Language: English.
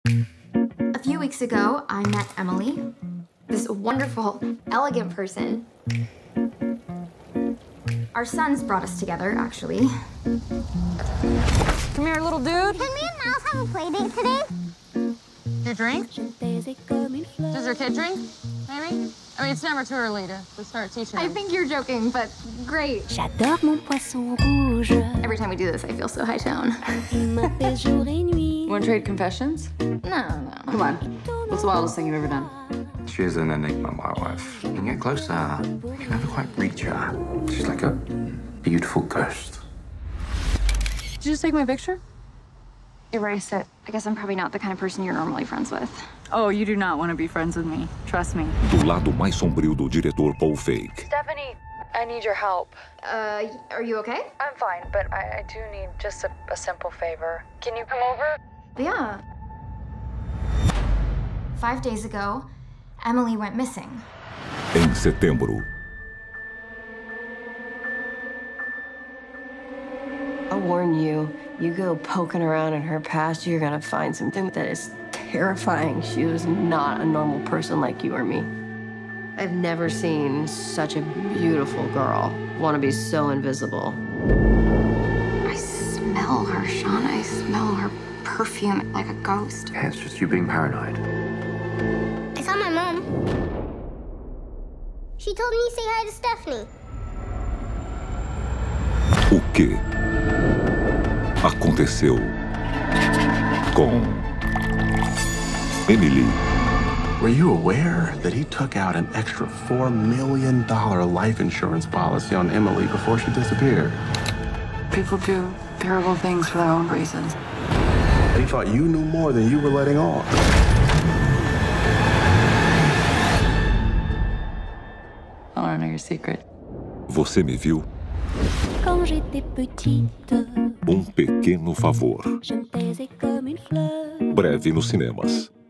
A few weeks ago, I met Emily, this wonderful, elegant person. Our sons brought us together, actually. Come here, little dude. Can me and Miles have a play date today? You drink? Does your kid drink? Maybe? I mean, it's never too early to start teaching I them. think you're joking, but great. J'adore mon poisson rouge. Every time we do this, I feel so high tone. Il m'appelle jour et nuit. Want to trade confessions? No. Come on. What's the wildest thing you've ever done? She is an enigma, my wife. You can get closer, you can never quite reach her. She's like a beautiful ghost. Did you just take my picture? Erase it. I guess I'm probably not the kind of person you're normally friends with. Oh, you do not want to be friends with me. Trust me. Do lado mais sombrio do diretor Paul Feig. Stephanie, I need your help. Are you okay? I'm fine, but I do need just a simple favor. Can you come over? Yeah. 5 days ago, Emily went missing. Em setembro, I'll warn you, you go poking around in her past, you're gonna find something that is terrifying. She was not a normal person like you or me. I've never seen such a beautiful girl want to be so invisible. I smell her, Sean. I smell her perfume like a ghost. Yeah, it's just you being paranoid. I saw my mom. She told me to say hi to Stephanie. o que aconteceu com Emily? Were you aware that he took out an extra $4 million life insurance policy on Emily before she disappeared? People do terrible things for their own reasons. He thought you knew more than you were letting on. I want to know your secret. Você me viu? Quand j'étais petite, Um pequeno favor. je me taisais comme une fleur. Breve nos cinemas.